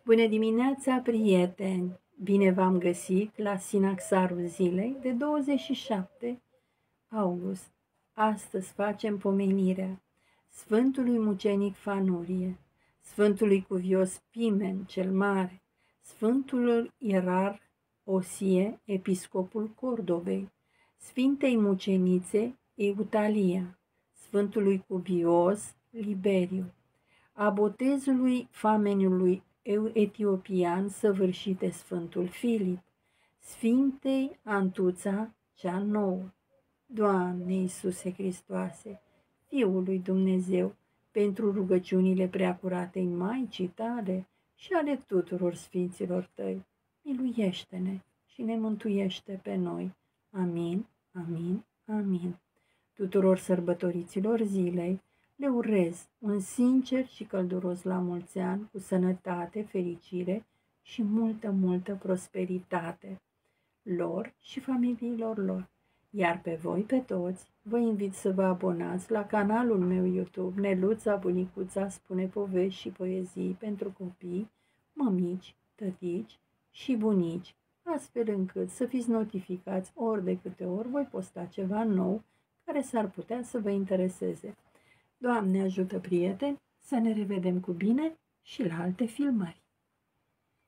Bună dimineața, prieteni! Bine v-am găsit la Sinaxarul zilei de 27 august. Astăzi facem pomenirea Sfântului Mucenic Fanurie, Sfântului Cuvios Pimen cel Mare, Sfântul Ierar Osie, episcopul Cordovei, Sfintei Mucenițe Eutalia, Sfântului Cuvios Liberiu, a botezului fameniului etiopian săvârșit de Sfântul Filip, Sfintei Antuța cea nouă. Doamne Iisuse Hristoase, Fiul lui Dumnezeu, pentru rugăciunile preacuratei Maicii tale și ale tuturor sfinților tăi, miluiește-ne și ne mântuiește pe noi. Amin, amin, amin. Tuturor sărbătoriților zilei le urez un sincer și călduros la mulți ani, cu sănătate, fericire și multă prosperitate lor și familiilor lor. Iar pe voi, pe toți, vă invit să vă abonați la canalul meu YouTube, Neluța Bunicuța spune povești și poezii pentru copii, mămici, tătici și bunici, astfel încât să fiți notificați ori de câte ori voi posta ceva nou care s-ar putea să vă intereseze. Doamne ajută, prieteni, să ne revedem cu bine și la alte filmări.